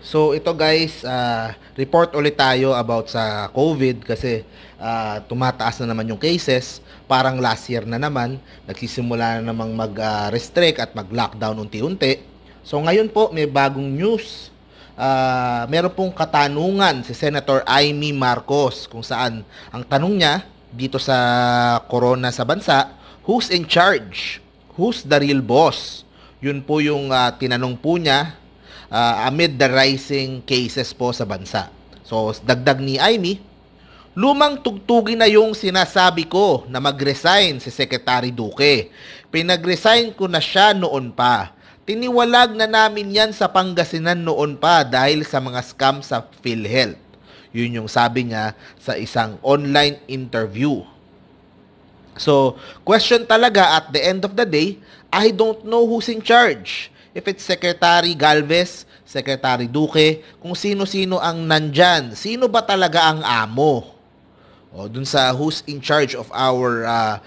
So ito guys, report ulit tayo about sa COVID kasi tumataas na naman yung cases. Parang last year na naman, nagsisimula na namang mag-restrict at mag-lockdown unti-unti. So ngayon po, may bagong news. Meron pong katanungan si Senator Amy Marcos kung saan ang tanong niya dito sa corona sa bansa, who's in charge? Who's the real boss? Yun po yung tinanong po niya amid the rising cases po sa bansa. So, dagdag ni Amy, lumang tugtugin na yung sinasabi ko na mag-resign si Secretary Duque. Pinag-resign ko na siya noon pa. Tiniwalag na namin yan sa Pangasinan noon pa dahil sa mga scam sa PhilHealth. Yun yung sabi niya sa isang online interview. So, question talaga at the end of the day, I don't know who's in charge. If it's Secretary Galvez, Secretary Duque, kung sino-sino ang nandyan. Sino ba talaga ang amo? O, dun sa who's in charge of our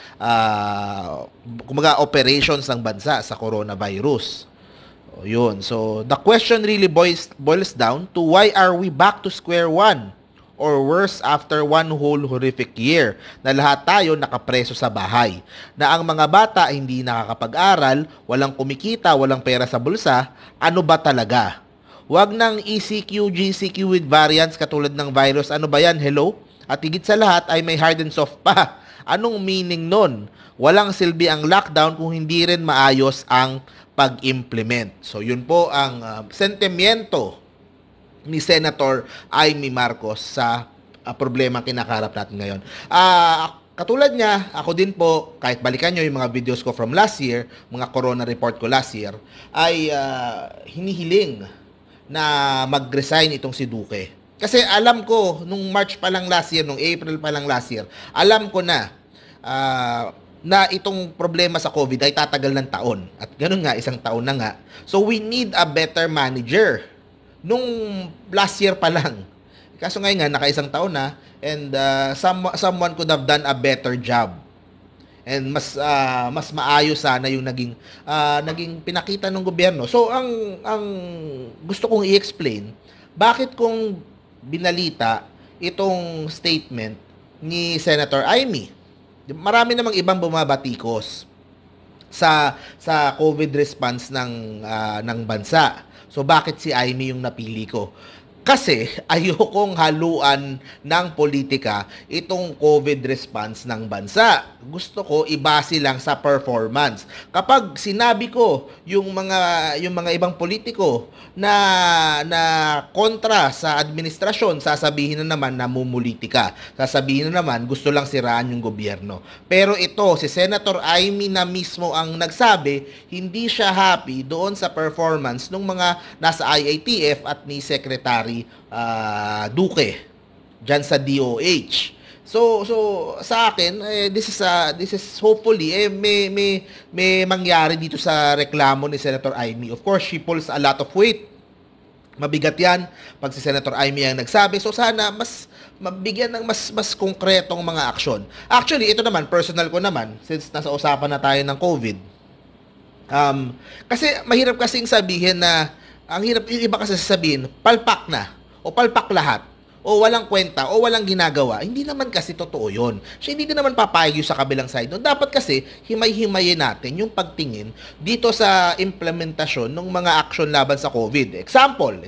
kumaga operations ng bansa sa coronavirus. O, yun. So, the question really boils down to why are we back to square one? Or worse after one whole horrific year na lahat tayo nakapreso sa bahay, na ang mga bata hindi nakakapag-aral, walang kumikita, walang pera sa bulsa, ano ba talaga? Wag nang ECQ, GCQ with variants katulad ng virus, ano ba yan, hello? At higit sa lahat ay may hard and soft pa. Anong meaning nun? Walang silbi ang lockdown kung hindi rin maayos ang pag-implement. So yun po ang sentimiento ni Senator Amy Marcos sa problema kinakarap natin ngayon. Katulad niya, ako din po, kahit balikan nyo yung mga videos ko from last year, mga corona report ko last year, ay hinihiling na mag-resign itong si Duque. Kasi alam ko, nung March pa lang last year, nung April pa lang last year, alam ko na itong problema sa COVID ay tatagal ng taon. At ganun nga, isang taon na nga. So we need a better manager. Nung last year pa lang. Kaso ngayon nga, naka-isang taon na and someone could have done a better job. And mas maayos sana yung naging pinakita ng gobyerno. So ang gusto kong i-explain, bakit kung binalita itong statement ni Senator Amy? Marami namang ibang bumabatikos sa COVID response ng bansa. So, bakit si Amy yung napili ko? Kasi ayokong haluan ng politika itong COVID response ng bansa. Gusto ko ibase lang sa performance. Kapag sinabi ko yung mga ibang politiko na kontra sa administrasyon, sasabihin na naman namumulitika. Sasabihin na naman gusto lang siraan yung gobyerno. Pero ito, si Senator Amy na mismo ang nagsabi, hindi siya happy doon sa performance ng mga nasa IATF at ni Secretary Duque diyan sa DOH. So sa akin this is hopefully may mangyari dito sa reklamo ni Senator Amy. Of course, she pulls a lot of weight. Mabigat 'yan pag si Senator Amy ang nagsabi. So sana mas mabigyan ng mas konkretong mga aksyon. Actually, ito naman personal ko naman since nasa usapan na tayo ng COVID. Kasi mahirap kasing sabihin na ang hirap yung iba kasi sasabihin, palpak na o palpak lahat, o walang kwenta, o walang ginagawa. Hindi naman kasi totoo yun. Siya hindi din naman papayag sa kabilang side. No? Dapat kasi himay-himayin natin yung pagtingin dito sa implementasyon ng mga action laban sa COVID. Example,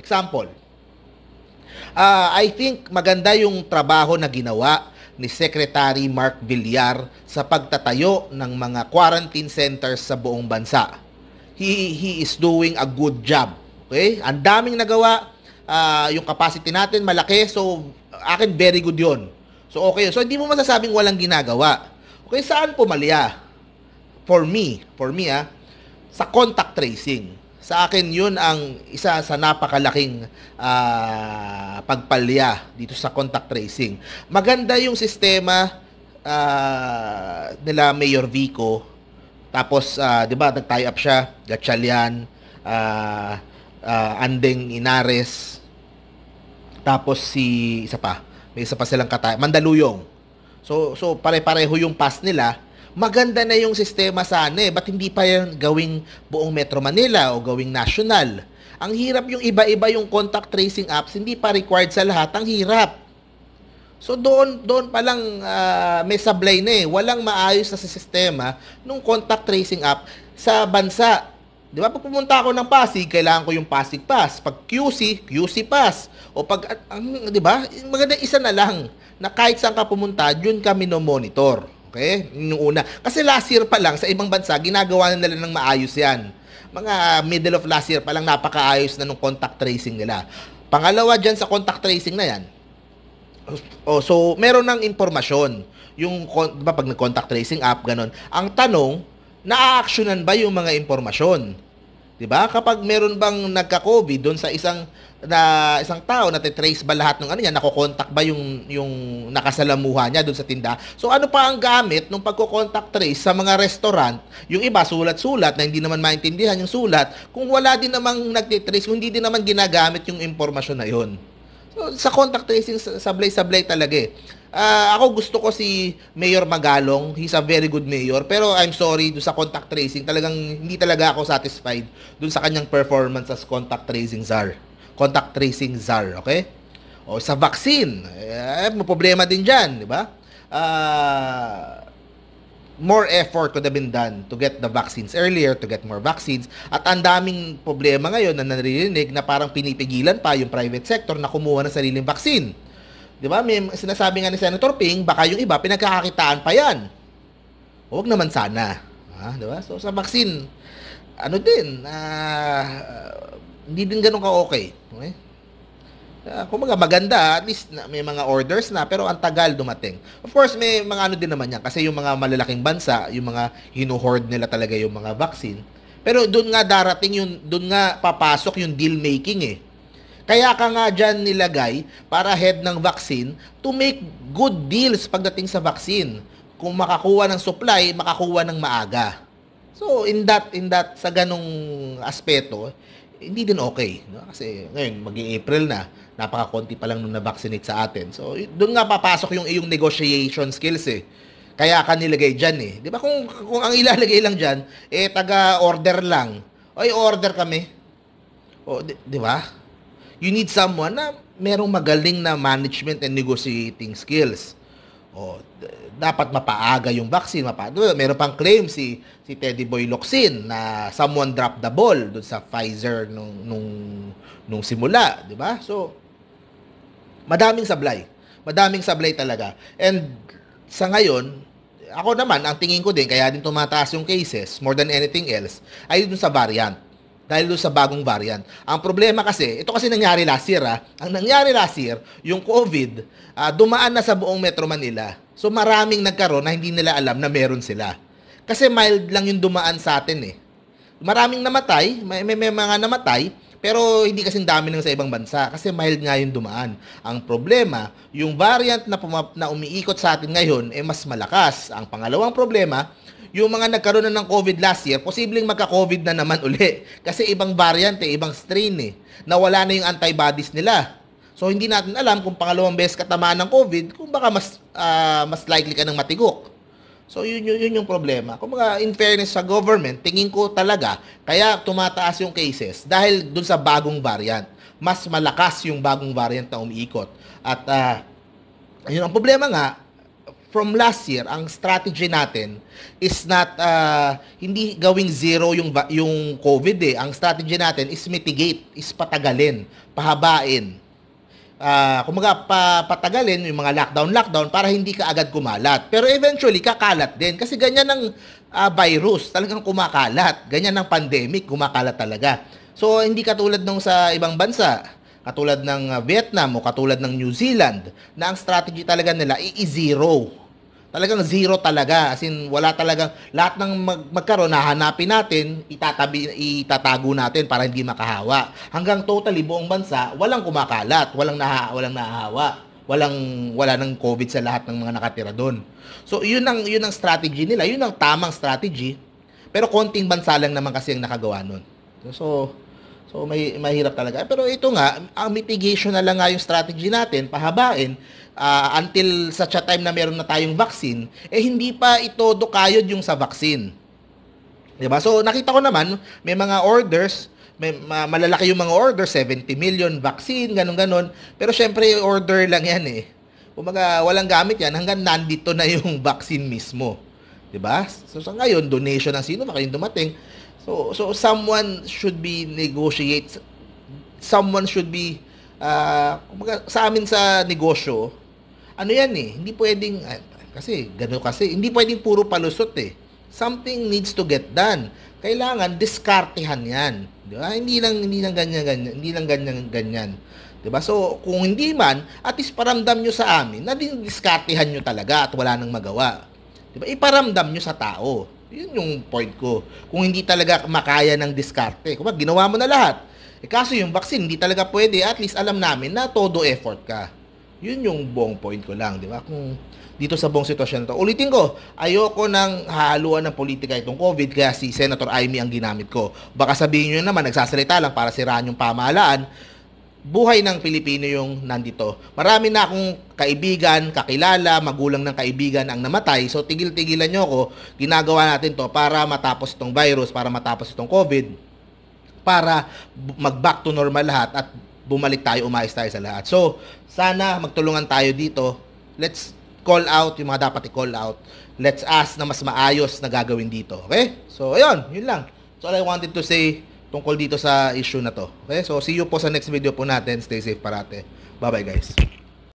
I think maganda yung trabaho na ginawa ni Secretary Mark Villar sa pagtatayo ng mga quarantine centers sa buong bansa. He is doing a good job. Okay? Ang daming nagawa. Yung capacity natin malaki, so akin very good yon. So okay, so hindi mo masasabing walang ginagawa. Okay, saan pumalya? For me sa contact tracing. Sa akin yun ang isa sa napakalaking pagpalya dito sa contact tracing. Maganda yung sistema nila Mayor Vico. Tapos 'di ba, nag-tie up siya, Gatchalian, Andeng Inares, tapos may isa pa silang Mandaluyong. So pare-pareho yung pass nila. Maganda na yung sistema sana ba't hindi pa yan gawing buong Metro Manila o gawing national? Ang hirap yung iba-iba yung contact tracing apps, hindi pa required sa lahat, ang hirap. So doon pa lang may sablay na eh. Walang maayos na sa sistema nung contact tracing app sa bansa. 'Di ba? Pag pumunta ako ng Pasig, kailangan ko yung Pasig Pass. Pag QC, QC Pass. O pag 'di ba? Maganda isa na lang na kahit saan ka pumunta, yun ka mino-monitor. Okay? Yung una. Kasi last year pa lang sa ibang bansa, ginagawa na nila ng maayos 'yan. Mga middle of last year pa lang napakaayos na nung contact tracing nila. Pangalawa diyan sa contact tracing na 'yan, so meron ng impormasyon. Yung, diba, pag nag-contact tracing app, ganun. Ang tanong, na-actionan ba yung mga impormasyon? Diba? Kapag meron bang nagka-COVID doon sa isang tao, natitrace ba lahat ng ano niya, nako-contact ba yung nakasalamuha niya doon sa tinda? So ano pa ang gamit nung pagko-contact trace sa mga restaurant? Yung iba, sulat-sulat na hindi naman maintindihan yung sulat, kung wala din namang nagtitrace, kung hindi din naman ginagamit yung impormasyon na yun. So, sa contact tracing, sablay-sablay talaga eh. Ako gusto ko si Mayor Magalong. He's a very good mayor. Pero I'm sorry, doon sa contact tracing, talagang hindi talaga ako satisfied doon sa kanyang performance as contact tracing czar. Contact tracing czar, okay? O sa vaccine, may problema din dyan, di ba? More effort could have been done to get the vaccines earlier, to get more vaccines. At ang daming problema ngayon na naririnig na parang pinipigilan pa yung private sector na kumuha ng sariling vaccine. Di ba? May sinasabi nga ni Senator Ping, baka yung iba, pinagkakakitaan pa yan. Huwag naman sana. Di ba? So, sa vaccine, ano din, hindi din ganun ka-okay. Okay? Kumbaga maganda, at least may mga orders na, pero ang tagal dumating. Of course, may mga ano din naman yan, kasi yung mga malalaking bansa, yung mga hinuhoard nila talaga yung mga vaccine. Pero doon nga darating yung, doon nga papasok yung deal making eh. Kaya ka nga dyan nilagay para head ng vaccine to make good deals pagdating sa vaccine. Kung makakuha ng supply, makakuha ng maaga. So, in that sa ganong aspeto, hindi din okay. No? Kasi ngayon, mag-April na, napaka-konti pa lang nung na-vaccinate sa atin. So, doon nga papasok yung iyong negotiation skills eh. Kaya ka nilagay dyan eh. Di ba kung ang ilalagay lang dyan, taga-order lang. Oy, order kami. O, di ba? You need someone na merong magaling na management and negotiating skills. O, dapat mapaaga yung vaccine. Meron pang claim si Teddy Boy Locsin na someone dropped the ball doon sa Pfizer nung simula, di ba? So, madaming sablay. Madaming sablay talaga. And sa ngayon, ako naman, ang tingin ko din, kaya din tumataas yung cases, more than anything else, ay dun sa variant. Dahil doon sa bagong variant. Ang problema kasi, ito kasi nangyari last year Ang nangyari last year, yung COVID, dumaan na sa buong Metro Manila. So maraming nagkaroon na hindi nila alam na meron sila. Kasi mild lang yung dumaan sa atin eh. Maraming namatay, may mga namatay, pero hindi kasing dami ng sa ibang bansa kasi mild nga yung dumaan. Ang problema, yung variant na umiikot sa atin ngayon mas malakas. Ang pangalawang problema, yung mga nagkaroon na ng COVID last year, posibleng magka-COVID na naman uli. Kasi ibang variant ibang strain Nawala na yung antibodies nila. So hindi natin alam kung pangalawang beses katamaan ng COVID, kung baka mas likely ka ng matigok. So yun yung problema. Kung in fairness sa government, tingin ko talaga, kaya tumataas yung cases dahil dun sa bagong variant. Mas malakas yung bagong variant na umiikot. At yun ang problema nga, from last year, ang strategy natin is not, hindi gawing zero yung COVID Ang strategy natin is mitigate, is patagalin, pahabain. Patagalin yung mga lockdown para hindi ka agad kumalat. Pero eventually, kakalat din. Kasi ganyan ng virus, talagang kumakalat. Ganyan ng pandemic, kumakalat talaga. So, hindi katulad nung sa ibang bansa, katulad ng Vietnam o katulad ng New Zealand, na ang strategy talaga nila i-zero. Talagang zero talaga. As in, wala talagang, lahat ng magkaroon, nahanapin natin, itatago natin para hindi makahawa. Hanggang totally buong bansa, walang kumakalat, walang nahahawa, wala ng COVID sa lahat ng mga nakatira doon. So, yun ang strategy nila. Yun ang tamang strategy. Pero konting bansa lang naman kasi ang nakagawa nun. So may mahirap talaga. Pero ito nga, ang mitigation na lang nga yung strategy natin, pahabain, until such a time na meron na tayong vaccine, hindi pa ito kayod yung sa vaccine. Diba? So, nakita ko naman, may mga orders malalaki yung mga order, 70 million vaccine, ganun-ganon. Pero syempre, order lang yan eh. Kumaga, walang gamit yan hanggang nandito na yung vaccine mismo. 'Di ba? So sa ngayon, donation ng sino yung dumating. So someone should be negotiate. Someone should be kumaga, sa amin sa negosyo, ano yan eh, hindi pwedeng kasi hindi pwedeng puro palusot eh. Something needs to get done. Kailangan diskartehan 'yan. 'Di ba? Hindi lang ganyan. 'Di ba? So, kung hindi man, at least paramdam nyo sa amin na diskartehan nyo talaga at wala nang magawa. 'Di ba? Iparamdam nyo sa tao. 'Yun yung point ko. Kung hindi talaga makaya ng diskarte, kung ginawa mo na lahat. Kaso yung vaccine, hindi talaga pwede, at least alam namin na todo effort ka. 'Yun yung buong point ko lang, 'di ba? Kung dito sa buong sitwasyon to. Ulitin ko, ayoko nang hahaluan ng politika itong COVID, kaya si Senator Amy ang ginamit ko. Baka sabihin nyo naman, nagsasalita lang para siraan yung pamahalaan. Buhay ng Pilipino yung nandito. Marami na akong kaibigan, kakilala, magulang ng kaibigan ang namatay. So, tigil-tigilan nyo ako. Ginagawa natin to para matapos itong virus, para matapos itong COVID, para mag-back to normal lahat at bumalik tayo, umayos tayo sa lahat. So, sana magtulungan tayo dito. Let's call out yung mga dapat i-call out. Let's ask na mas maayos na gagawin dito. Okay? So, ayun. Yun lang. So, all I wanted to say tungkol dito sa issue na to. Okay? So, see you po sa next video po natin. Stay safe parate. Bye-bye, guys.